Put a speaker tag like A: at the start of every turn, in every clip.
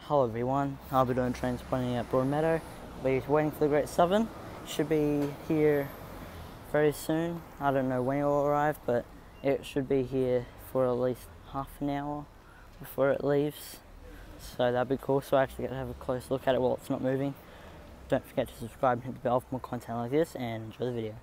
A: Hello everyone, I'll be doing transplanting at Broadmeadow. We're waiting for the Great Southern. Should be here very soon. I don't know when it will arrive, but it should be here for at least half an hour before it leaves. So that'd be cool. So I actually get to have a close look at it while it's not moving. Don't forget to subscribe and hit the bell for more content like this, and enjoy the video.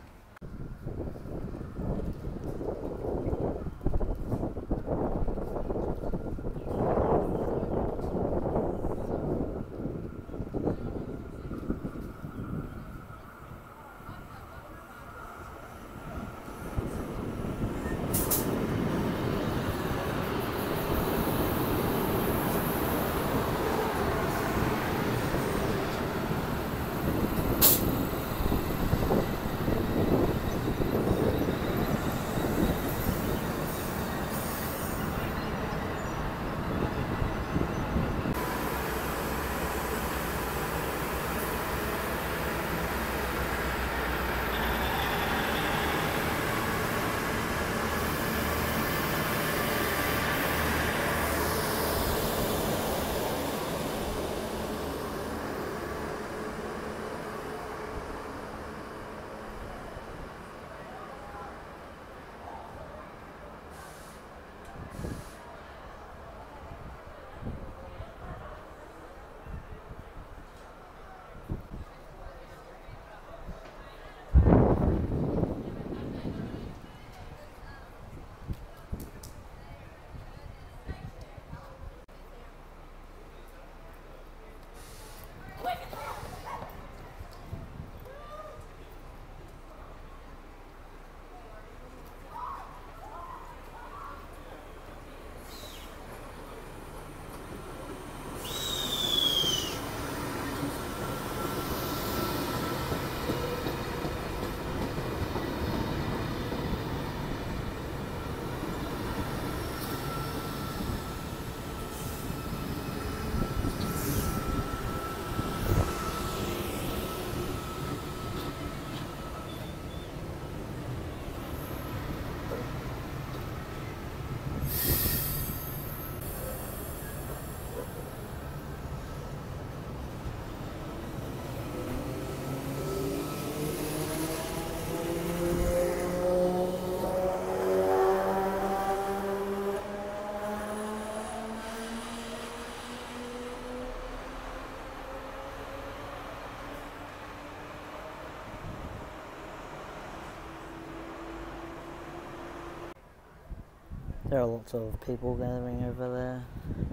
A: There are lots of people gathering over there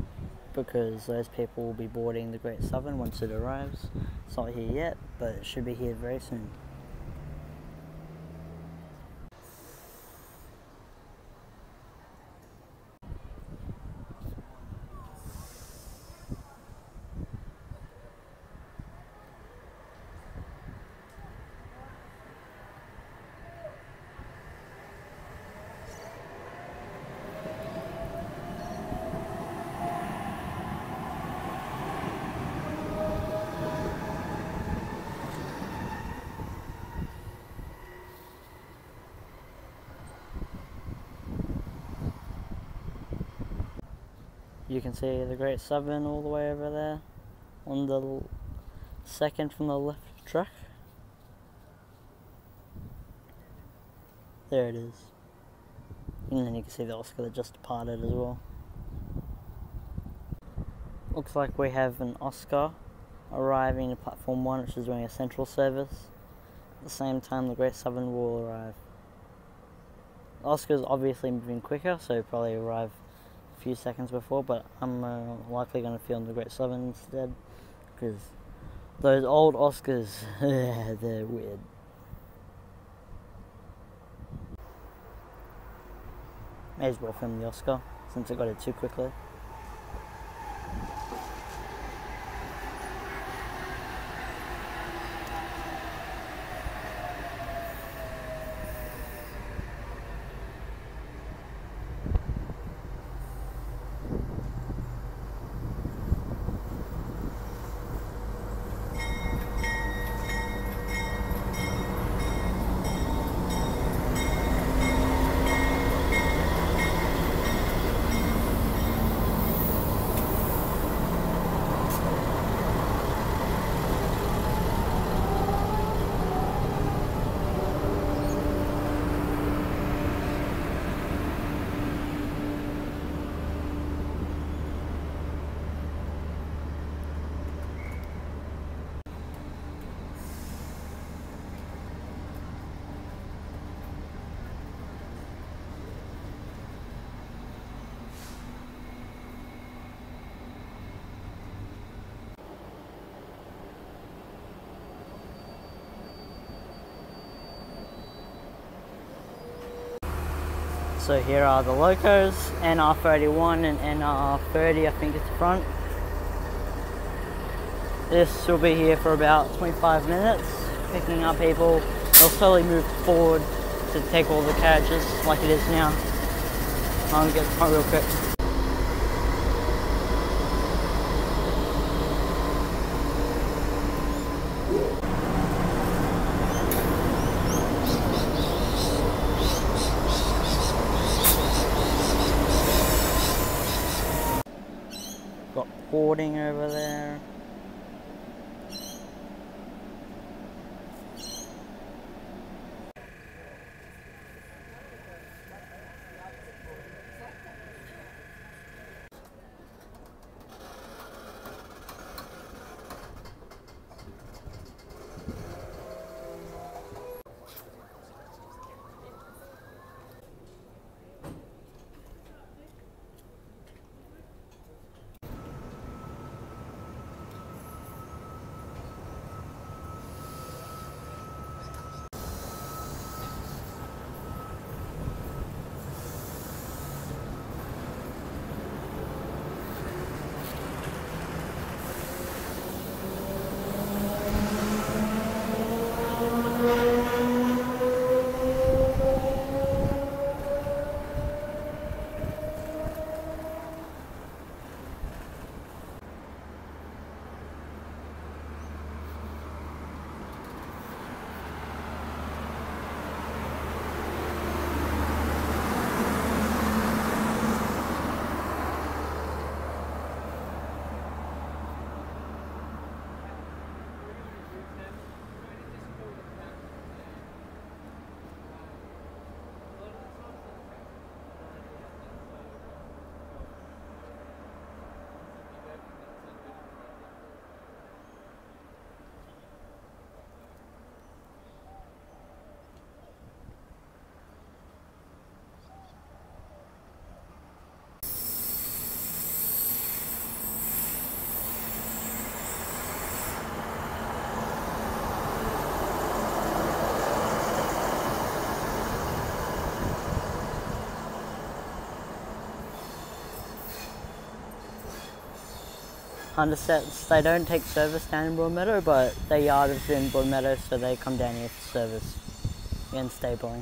A: because those people will be boarding the Great Southern once it arrives. It's not here yet, but it should be here very soon. You can see the Great Southern all the way over there on the second from the left track. There it is. And then you can see the Oscar that just departed as well. Looks like we have an Oscar arriving at platform 1, which is doing a central service. At the same time, the Great Southern will arrive. The Oscar's obviously moving quicker, so probably arrive a few seconds before, but I'm likely going to film the Great Southern instead, because those old Oscars, they're weird. May as well film the Oscar, since I got it too quickly. So here are the locos, NR31 and NR30 I think is the front. This will be here for about 25 minutes, picking up people. They'll slowly move forward to take all the carriages like it is now. I'll get the front real quick. Got boarding over there. Undersets, they don't take service down in Broadmeadow, but their yard is in Broadmeadow, so they come down here for service and stabling.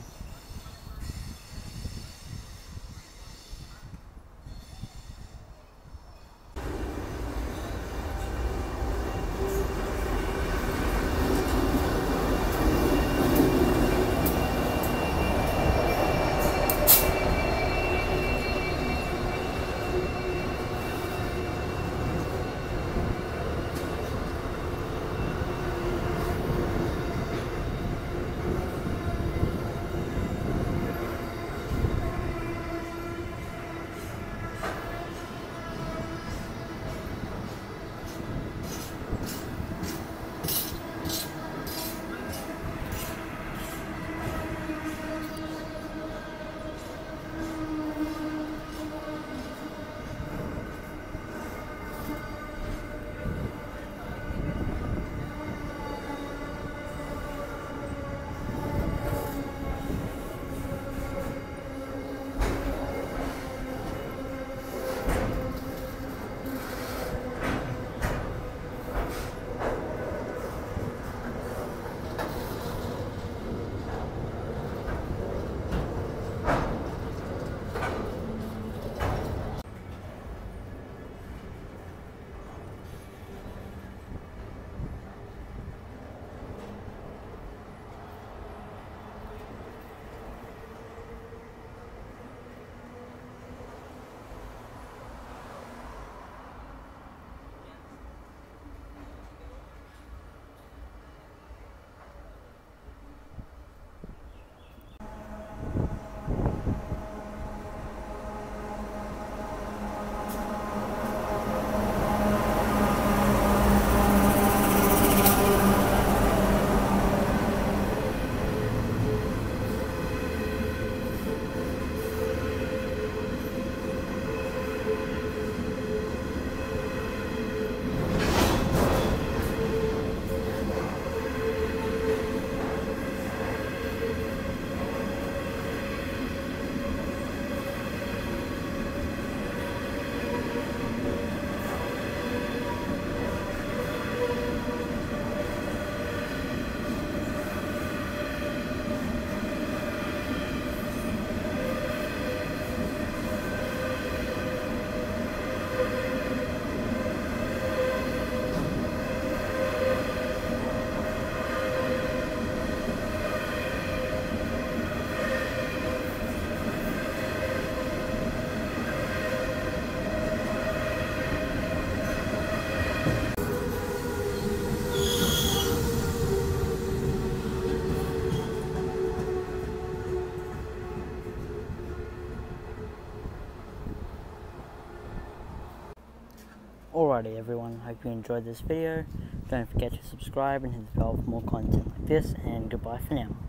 A: Alrighty everyone, hope you enjoyed this video. Don't forget to subscribe and hit the bell for more content like this, and goodbye for now.